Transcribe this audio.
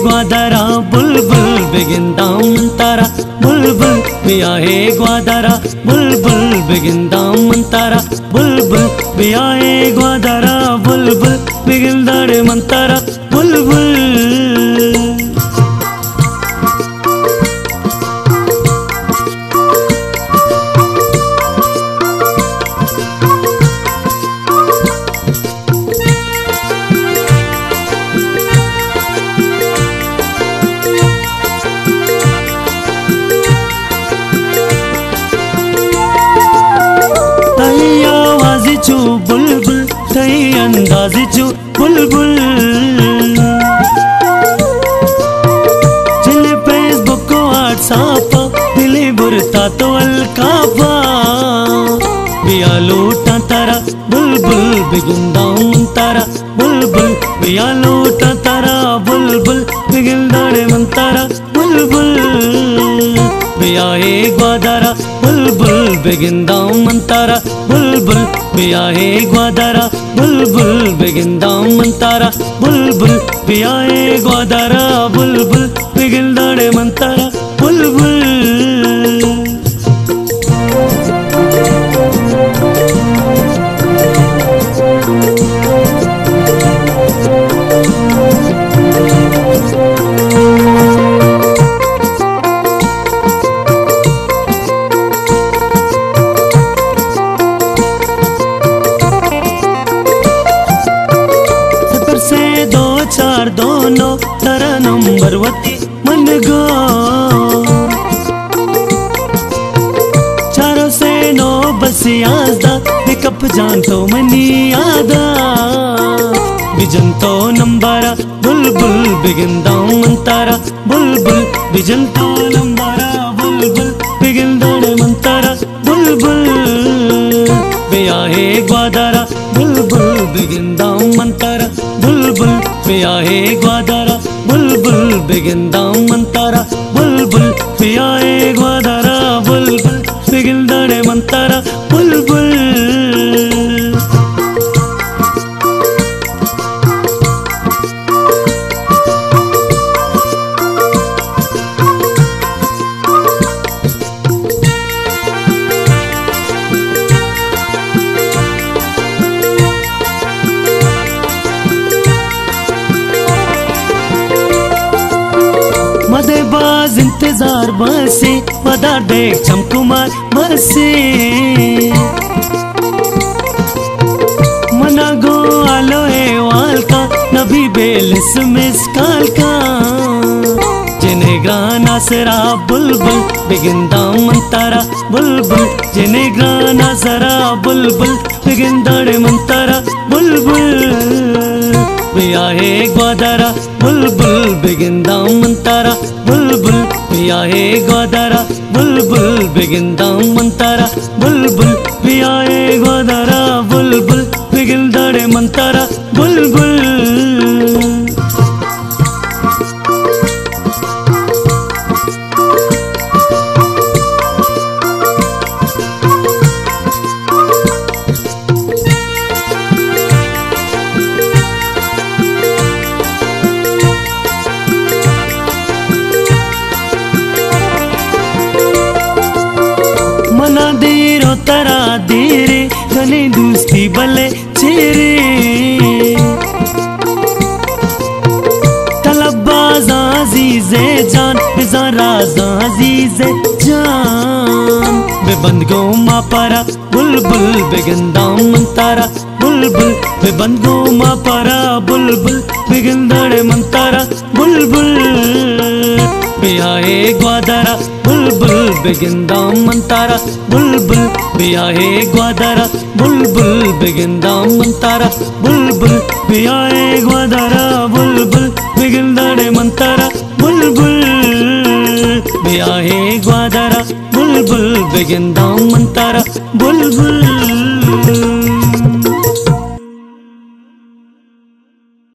ग्वादरा बुलबुल बिगिंदा मंतारा बुलबुल बियाहे ग्वादरा बुलबुल बिगिंदा मंतारा बुलबुल बियाहे ग्वादरा बुलबुल बिगिंदाड़े मंतारा बुलबुल। बुलबुल तई अंदाज़ी चू बुलबुल जिले फेसबुक व्हाट्सएप दिले बुरता तो अलकाबा बिया लूटा तारा बुलबुल बिगिंदा मंतारा बुलबुल बिया लूटा तारा बुलबुल बिगिंदाड़े मंतारा बुलबुल बियाहे ग्वादरा बुलबुल बिगिंदा मंतारा बुलबुल बियाहे ग्वादरा बुलबुल बिगिंदा मंतारा बुलबुल बियाहे ग्वादरा बुलबुल बिगिंदाड़े मंतारा बुलबुल। चार दोनों तारा नंबर वती मन गो चारों से नो बस यादा पिकअप जान तो मनी आदा बिजन तो नंबरा बुलबुल बिगिंदा मंतारा बुलबुल बिजन तो नंबरा बुलबुल बिगिंदाड़े मंतारा बुलबुल बियाहे ग्वादरा बुलबुल बिगिंदा मंतारा बुलबुल बियाहे ग्वादरा बुलबुल बिगिंदा मंतारा बुलबुल बियाहे ग्वादरा बुलबुल बिगिंदाड़े मंतारा बुलबुल। मदेबाज इंतजार बसे वदा देख चमकुमार बसे मना गो आलो है वाल का नबी बेलिस मिस काल का जिन्हें ग्राना सरा बुलबुल बिगिंदा मंतारा बुलबुल जिन्हें ग्राना सरा बुलबुल बिगिंदाड़े मंतारा बुलबुल बियाहे ग्वादरा बुलबुल बिगिंदा मंतारा बुलबुल बियाहे ग्वादरा बुलबुल बिगिंदा मंतारा बुलबुल बियाहे ग्वादरा बुलबुल बिगिंदाड़े मंतारा बुलबुल। मना देरो तरा देरे कने दोस्ती बले चेरे तलबाज अजीज़े जान बेजारा अजीज़े जान बेबंद गो मा पारा बुलबुल बिगिंदा मंतारा बुलबुल बेबंद गो मा पारा बुलबुल बिगिंदाड़े मंतारा बुलबुल बियाहे ग्वादरा बुलबुल बिगिंदा मंतारा बुलबुल बियाहे ग्वादरा बुलबुल बिगिंदा मंतारा बुलबुल बियाहे ग्वादरा बुलबुल बिगिंदाड़े मंतारा बुलबुल बियाहे ग्वादरा बुलबुल बिगिंदा मंतारा बुलबुल।